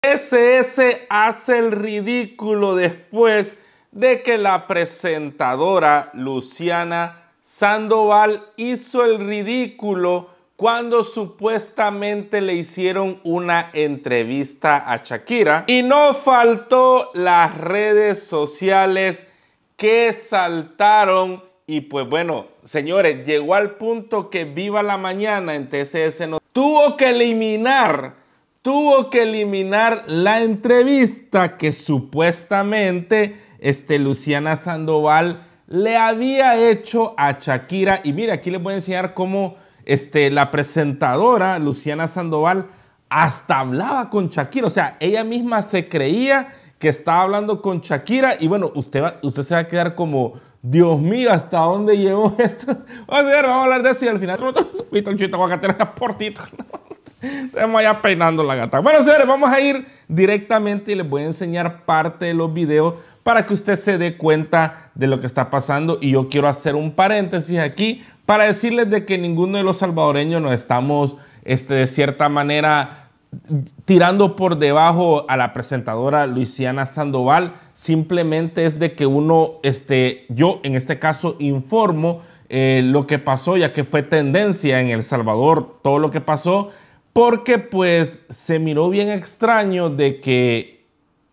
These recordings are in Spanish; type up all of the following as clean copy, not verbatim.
TCS hace el ridículo después de que la presentadora Luciana Sandoval hizo el ridículo cuando supuestamente le hicieron una entrevista a Shakira. Y no faltó las redes sociales que saltaron. Y pues bueno, señores, llegó al punto que Viva la Mañana en TCS tuvo que eliminar la entrevista que supuestamente Luciana Sandoval le había hecho a Shakira. Y mira, aquí les voy a enseñar cómo la presentadora Luciana Sandoval hasta hablaba con Shakira. O sea, ella misma se creía que estaba hablando con Shakira. Y bueno, usted se va a quedar como, Dios mío, ¿hasta dónde llevó esto? Vamos a hablar de eso y al final, pitonchito, aguacatera, portito. Estamos allá peinando la gata. Bueno, señores, vamos a ir directamente y les voy a enseñar parte de los videos para que usted se dé cuenta de lo que está pasando. Y yo quiero hacer un paréntesis aquí para decirles de que ninguno de los salvadoreños nos estamos, de cierta manera, tirando por debajo a la presentadora Luciana Sandoval. Simplemente es de que uno, yo en este caso informo lo que pasó, ya que fue tendencia en El Salvador todo lo que pasó. Porque pues se miró bien extraño de que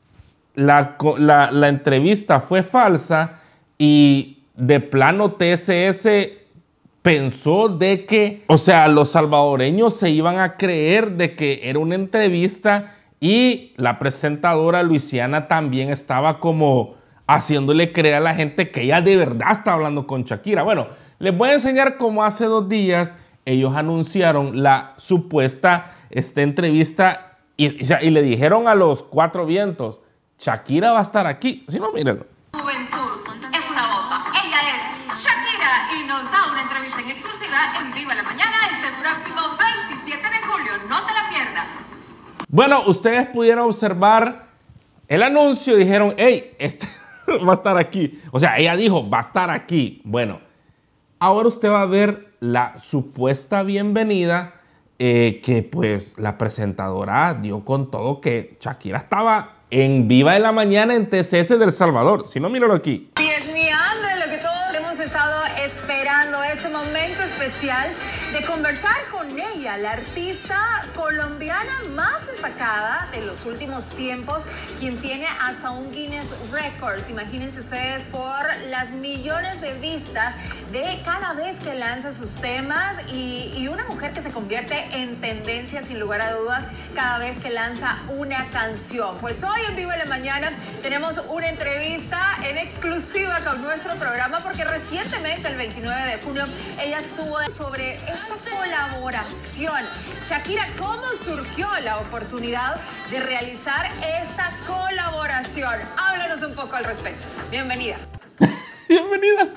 la entrevista fue falsa y de plano TCS pensó de que, o sea, los salvadoreños se iban a creer de que era una entrevista y la presentadora Luciana también estaba como haciéndole creer a la gente que ella de verdad está hablando con Shakira. Bueno, les voy a enseñar cómo hace 2 días ellos anunciaron la supuesta entrevista y le dijeron a los 4 vientos, Shakira va a estar aquí. Si no, mírenlo. Juventud es una bomba. Ella es Shakira y nos da una entrevista en exclusiva en Viva la Mañana este próximo 27 de julio. No te la pierdas. Bueno, ustedes pudieron observar el anuncio y dijeron, hey, va a estar aquí. O sea, ella dijo, va a estar aquí. Bueno, ahora usted va a ver la supuesta bienvenida que pues la presentadora dio con todo, que Shakira estaba en Viva de la Mañana en TCS del Salvador. Si no, míralo aquí. Y es mi hambre lo que todos hemos estado esperando, este momento especial de conversar con ella, la artista colombiana más destacada de los últimos tiempos, quien tiene hasta un Guinness Records. Imagínense ustedes por las millones de vistas de cada vez que lanza sus temas y una mujer que se convierte en tendencia sin lugar a dudas cada vez que lanza una canción. Pues hoy en Viva la Mañana tenemos una entrevista en exclusiva con nuestro programa porque recientemente, el 29 de junio, ella estuvo sobre esta colaboración. Shakira, ¿cómo surgió la oportunidad de realizar esta colaboración? Háblanos un poco al respecto. Bienvenida. Bienvenida.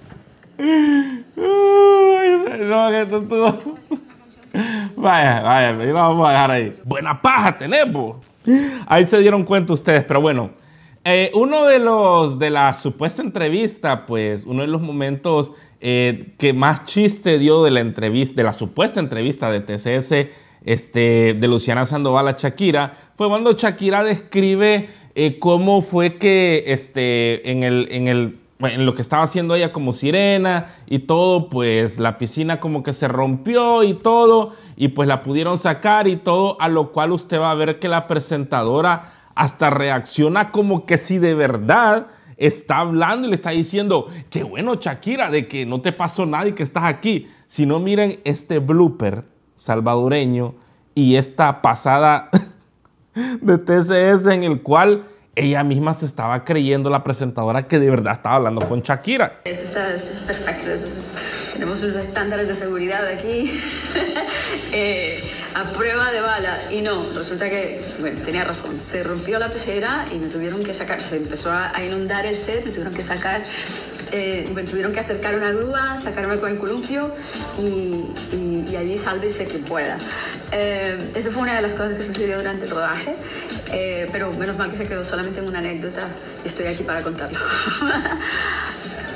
Vaya, lo vamos a dejar ahí. Buena paja tenemos. Ahí se dieron cuenta ustedes, pero bueno. Uno de la supuesta entrevista, pues uno de los momentos que más chiste dio de la entrevista, de la supuesta entrevista de TCS, de Luciana Sandoval a Shakira, fue cuando Shakira describe cómo fue que en lo que estaba haciendo ella como sirena y todo, pues la piscina como que se rompió y todo, y pues la pudieron sacar y todo, a lo cual usted va a ver que la presentadora hasta reacciona como que si de verdad está hablando y le está diciendo, qué bueno Shakira, de que no te pasó nada y que estás aquí. Si no, miren este blooper salvadoreño y esta pasada de TCS en el cual ella misma se estaba creyendo, la presentadora, que de verdad estaba hablando con Shakira. Esto es perfecto. Tenemos unos estándares de seguridad aquí a prueba de bala. Y no, resulta que, bueno, tenía razón. Se rompió la pecera y me tuvieron que sacar. Se empezó a inundar el set, me tuvieron que sacar. Me tuvieron que acercar una grúa, sacarme con el columpio y allí sálvese quien pueda. Eso fue una de las cosas que sucedió durante el rodaje, pero menos mal que se quedó solamente en una anécdota y estoy aquí para contarlo.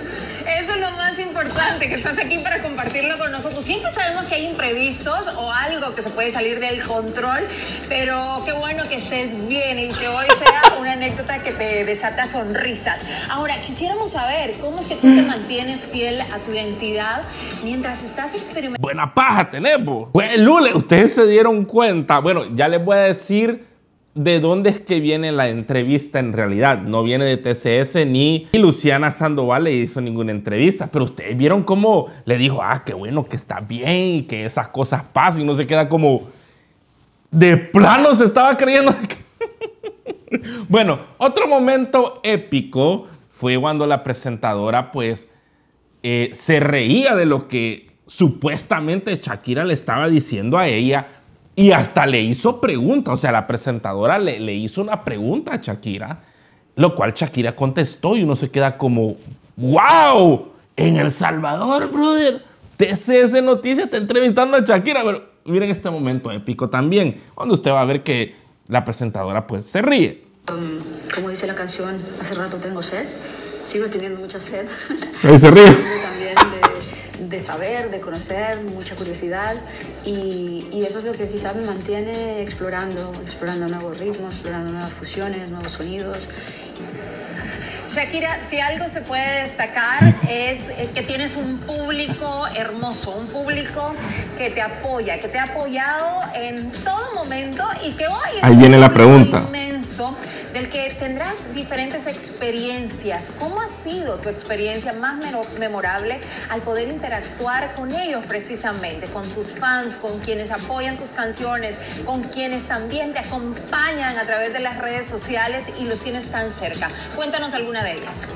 Eso es lo más importante, que estás aquí para compartirlo con nosotros. Siempre sabemos que hay imprevistos o algo que se puede salir del control, pero qué bueno que estés bien y que hoy sea una anécdota que te desata sonrisas. Ahora, quisiéramos saber cómo es que tú te mantienes fiel a tu identidad mientras estás experimentando. Buena paja tenemos. Pues, Lule, ustedes se dieron cuenta. Bueno, ya les voy a decir de dónde es que viene la entrevista en realidad. No viene de TCS ni Luciana Sandoval le hizo ninguna entrevista. Pero ustedes vieron cómo le dijo, qué bueno que está bien y que esas cosas pasan y no se queda como de plano se estaba creyendo. Bueno, otro momento épico fue cuando la presentadora pues se reía de lo que supuestamente Shakira le estaba diciendo a ella y hasta le hizo pregunta. O sea, la presentadora le hizo una pregunta a Shakira, lo cual Shakira contestó y uno se queda como, ¡wow! En El Salvador, brother, TCS Noticias está entrevistando a Shakira. Pero miren este momento épico también, cuando usted va a ver que la presentadora pues se ríe. Como dice la canción, hace rato tengo sed, sigo teniendo mucha sed. Ahí se ríe. También de saber, de conocer, mucha curiosidad y eso es lo que quizás me mantiene explorando nuevos ritmos, explorando nuevas fusiones, nuevos sonidos. Shakira, si algo se puede destacar es que tienes un público hermoso, un público que te apoya, que te ha apoyado en todo momento y que hoy es ahí viene la pregunta inmenso del que tendrás diferentes experiencias. ¿Cómo ha sido tu experiencia más memorable al poder interactuar con ellos precisamente, con tus fans, con quienes apoyan tus canciones, con quienes también te acompañan a través de las redes sociales y los tienes tan cerca? Cuéntanos alguna de ellas.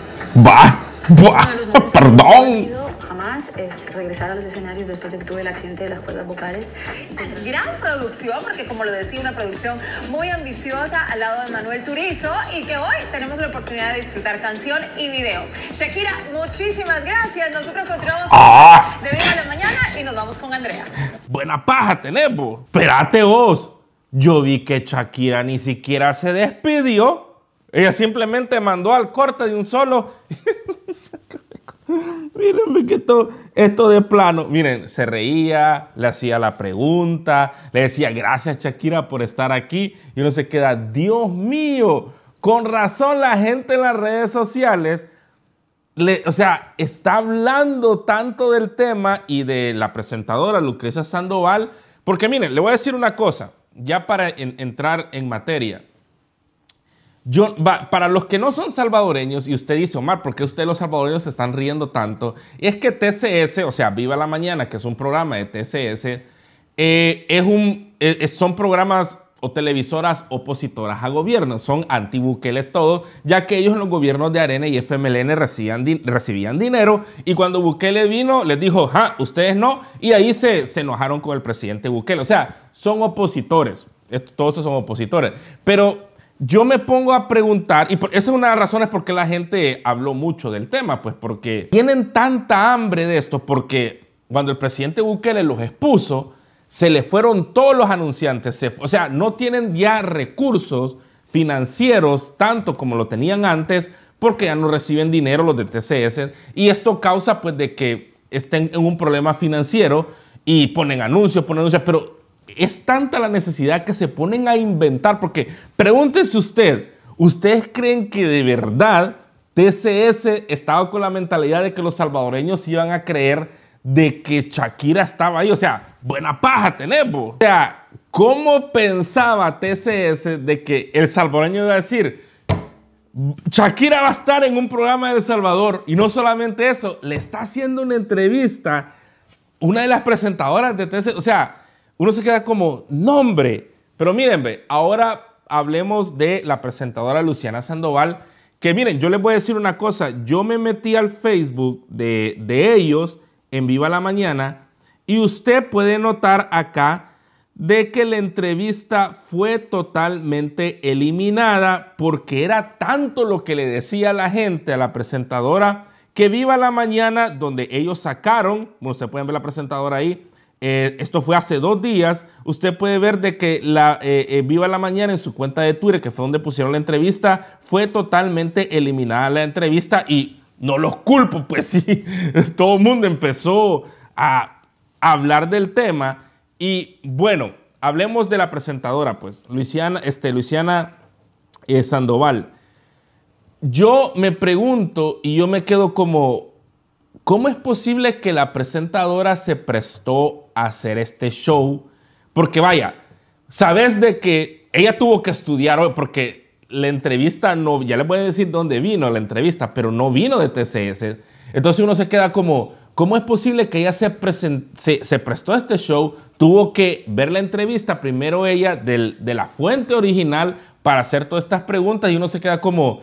Perdón. Jamás es regresar a los escenarios después de que tuve el accidente de las cuerdas vocales. Gran producción, porque como lo decía, una producción muy ambiciosa al lado de Manuel Turizo y que hoy tenemos la oportunidad de disfrutar canción y video. Shakira, muchísimas gracias. Nosotros continuamos con de Viva la Mañana y nos vamos con Andrea. Buena paja tenemos. Espérate vos. Yo vi que Shakira ni siquiera se despidió. Ella simplemente mandó al corte de un solo. Mírenme que esto de plano. Miren, se reía, le hacía la pregunta, le decía gracias Shakira por estar aquí. Y uno se queda, Dios mío, con razón la gente en las redes sociales, o sea, está hablando tanto del tema y de la presentadora Lucrecia Sandoval. Porque miren, le voy a decir una cosa, ya para entrar en materia. Para los que no son salvadoreños, y usted dice, Omar, ¿por qué ustedes los salvadoreños se están riendo tanto? Es que TCS, o sea, Viva la Mañana, que es un programa de TCS, son programas o televisoras opositoras a gobierno, son anti-Bukeles todos, ya que ellos en los gobiernos de Arena y FMLN recibían dinero, y cuando Bukele vino, les dijo, ustedes no, y ahí se enojaron con el presidente Bukele. O sea, son opositores, todos estos son opositores, pero yo me pongo a preguntar, y esa es una de las razones por qué la gente habló mucho del tema, pues porque tienen tanta hambre de esto, porque cuando el presidente Bukele los expuso, se le fueron todos los anunciantes, o sea, no tienen ya recursos financieros tanto como lo tenían antes, porque ya no reciben dinero los de TCS, y esto causa pues de que estén en un problema financiero y ponen anuncios, pero es tanta la necesidad que se ponen a inventar, porque pregúntese usted, ¿ustedes creen que de verdad TCS estaba con la mentalidad de que los salvadoreños iban a creer de que Shakira estaba ahí? O sea, buena paja tenemos. O sea, ¿cómo pensaba TCS de que el salvadoreño iba a decir, Shakira va a estar en un programa de El Salvador? Y no solamente eso, le está haciendo una entrevista una de las presentadoras de TCS, o sea, uno se queda como, nombre. Pero miren, ahora hablemos de la presentadora Luciana Sandoval, que miren, yo les voy a decir una cosa, yo me metí al Facebook de ellos en Viva la Mañana y usted puede notar acá de que la entrevista fue totalmente eliminada porque era tanto lo que le decía la gente a la presentadora que Viva la Mañana, donde ellos sacaron, bueno, ustedes pueden ver la presentadora ahí, esto fue hace 2 días, usted puede ver de que Viva la Mañana en su cuenta de Twitter, que fue donde pusieron la entrevista, fue totalmente eliminada la entrevista y no los culpo, pues sí, todo el mundo empezó a hablar del tema. Y bueno, hablemos de la presentadora, pues, Luciana Sandoval. Yo me pregunto y yo me quedo como, ¿cómo es posible que la presentadora se prestó a hacer este show? Porque vaya, sabes de que ella tuvo que estudiar hoy, porque la entrevista no, ya les voy a decir dónde vino la entrevista, pero no vino de TCS. Entonces uno se queda como, ¿cómo es posible que ella se prestó a este show? Tuvo que ver la entrevista primero ella de la fuente original para hacer todas estas preguntas y uno se queda como,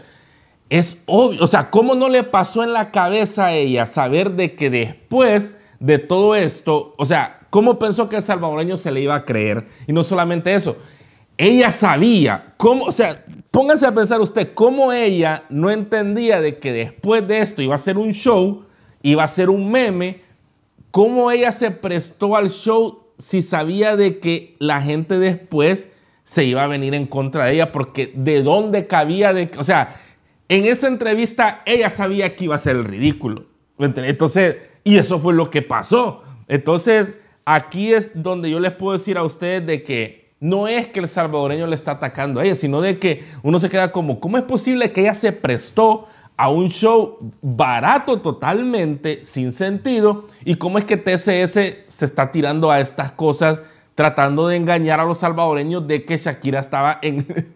es obvio, o sea, ¿cómo no le pasó en la cabeza a ella saber de que después de todo esto, o sea, cómo pensó que el salvadoreño se le iba a creer? Y no solamente eso, ella sabía, cómo, o sea, póngase a pensar usted, cómo ella no entendía de que después de esto iba a ser un show, iba a ser un meme, cómo ella se prestó al show si sabía de que la gente después se iba a venir en contra de ella, porque de dónde cabía, o sea, en esa entrevista ella sabía que iba a ser el ridículo. Entonces, y eso fue lo que pasó. Entonces, aquí es donde yo les puedo decir a ustedes de que no es que el salvadoreño le está atacando a ella, sino de que uno se queda como, ¿cómo es posible que ella se prestó a un show barato totalmente, sin sentido? ¿Y cómo es que TCS se está tirando a estas cosas, tratando de engañar a los salvadoreños de que Shakira estaba en...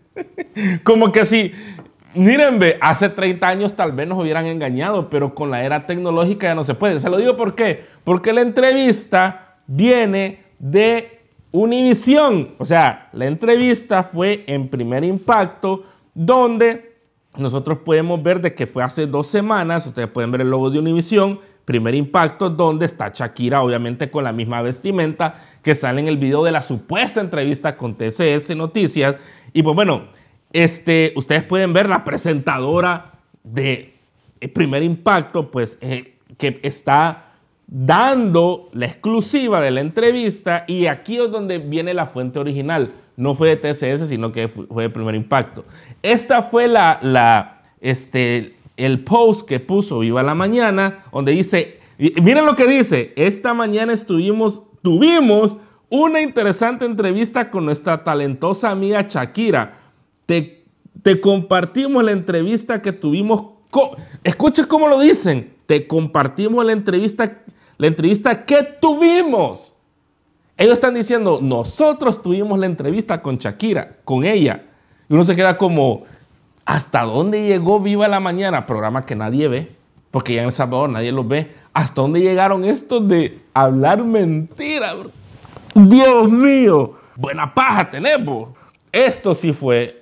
como que si... Miren, ve, hace 30 años tal vez nos hubieran engañado, pero con la era tecnológica ya no se puede. Se lo digo ¿por qué? Porque la entrevista viene de Univisión. O sea, la entrevista fue en Primer Impacto, donde nosotros podemos ver de que fue hace 2 semanas. Ustedes pueden ver el logo de Univisión, Primer Impacto, donde está Shakira, obviamente con la misma vestimenta que sale en el video de la supuesta entrevista con TCS Noticias. Y pues bueno, ustedes pueden ver la presentadora de Primer Impacto, pues que está dando la exclusiva de la entrevista, y aquí es donde viene la fuente original. No fue de TCS, sino que fue de Primer Impacto. Esta fue el post que puso Viva la Mañana, donde dice, miren lo que dice: esta mañana tuvimos una interesante entrevista con nuestra talentosa amiga Shakira. Te compartimos la entrevista que tuvimos. Escuchen cómo lo dicen. Te compartimos la entrevista que tuvimos. Ellos están diciendo, nosotros tuvimos la entrevista con Shakira, con ella. Y uno se queda como, ¿hasta dónde llegó Viva la Mañana? Programa que nadie ve, porque ya en El Salvador nadie los ve. ¿Hasta dónde llegaron estos de hablar mentira, bro? Dios mío, buena paja tenemos. Esto sí fue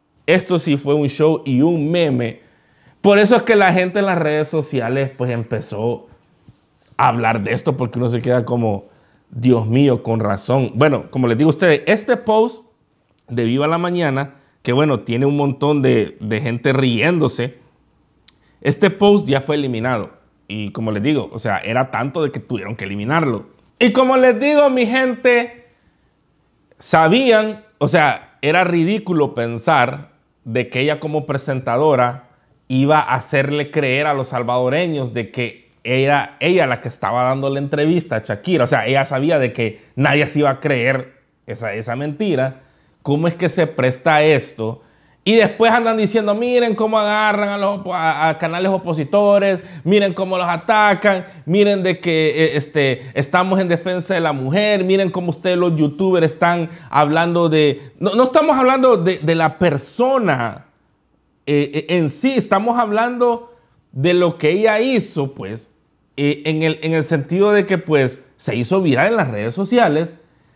un show y un meme. Por eso es que la gente en las redes sociales pues empezó a hablar de esto, porque uno se queda como, Dios mío, con razón. Bueno, como les digo a ustedes, este post de Viva la Mañana, que bueno, tiene un montón de gente riéndose, este post ya fue eliminado. Y como les digo, o sea, era tanto de que tuvieron que eliminarlo. Y como les digo, mi gente, sabían, o sea, era ridículo pensar de que ella como presentadora iba a hacerle creer a los salvadoreños de que era ella la que estaba dando la entrevista a Shakira. O sea, ella sabía de que nadie se iba a creer esa mentira. ¿Cómo es que se presta a esto? Y después andan diciendo, miren cómo agarran a canales opositores, miren cómo los atacan, miren de que estamos en defensa de la mujer, miren cómo ustedes los youtubers están hablando de... No estamos hablando de la persona en sí, estamos hablando de lo que ella hizo, pues, en el sentido de que, pues, se hizo viral en las redes sociales.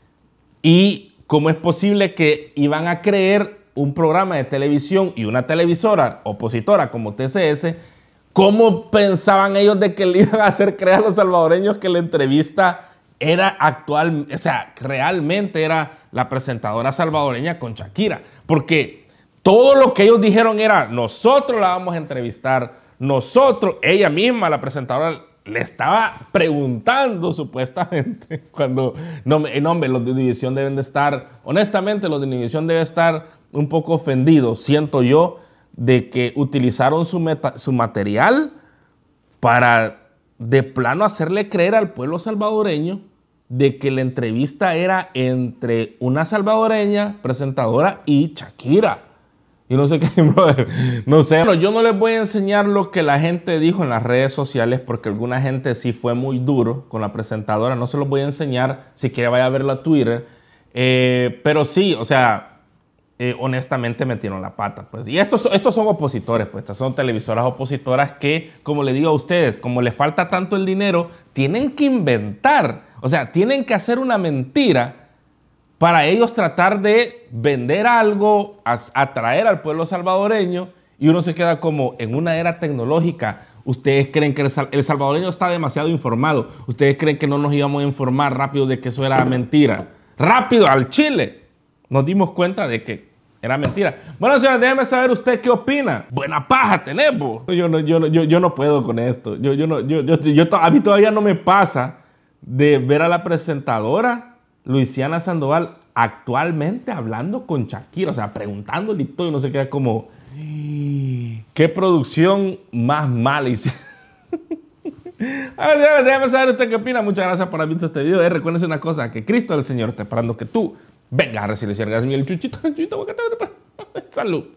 Y cómo es posible que iban a creer un programa de televisión y una televisora opositora como TCS, ¿cómo pensaban ellos de que le iban a hacer creer a los salvadoreños que la entrevista era actual? O sea, realmente era la presentadora salvadoreña con Shakira. Porque todo lo que ellos dijeron era, nosotros la vamos a entrevistar, nosotros, ella misma, la presentadora, le estaba preguntando supuestamente cuando, no, hombre, los de Univisión deben de estar, honestamente, los de Univisión deben estar un poco ofendidos, siento yo, de que utilizaron su material para de plano hacerle creer al pueblo salvadoreño de que la entrevista era entre una salvadoreña presentadora y Shakira. Y no sé qué, brother. No sé. Bueno, yo no les voy a enseñar lo que la gente dijo en las redes sociales porque alguna gente sí fue muy duro con la presentadora. No se los voy a enseñar. Si quiere vaya a verlo a Twitter. Pero sí, o sea, honestamente metieron la pata. Pues. Y estos son opositores, pues. Estas son televisoras opositoras que, como le digo a ustedes, como les falta tanto el dinero, tienen que inventar. O sea, tienen que hacer una mentira para ellos tratar de vender algo, atraer al pueblo salvadoreño, y uno se queda como en una era tecnológica. Ustedes creen que el salvadoreño está demasiado informado. Ustedes creen que no nos íbamos a informar rápido de que eso era mentira. Rápido, al Chile. Nos dimos cuenta de que era mentira. Bueno, señores, déjeme saber usted qué opina. Buena paja tenemos. Yo no puedo con esto. A mí todavía no me pasa de ver a la presentadora Luciana Sandoval actualmente hablando con Shakira, o sea, preguntándole y todo, y no se queda como, ¿qué producción más mala hicieron? Déjame saber usted qué opina. Muchas gracias por haber visto este video. Recuérdense una cosa, que Cristo el Señor está esperando que tú vengas a recibir el chuchito. Salud.